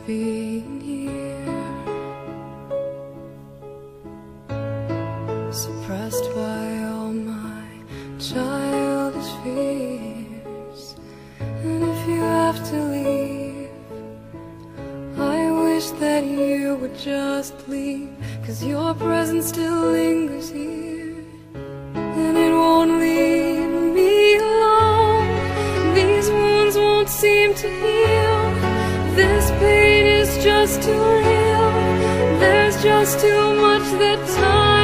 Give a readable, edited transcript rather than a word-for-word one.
being here, suppressed by all my childish fears. And if you have to leave, I wish that you would just leave, 'cause your presence still lingers here, and it won't leave me alone. These wounds won't seem to heal. This pain is just too real. There's just too much that time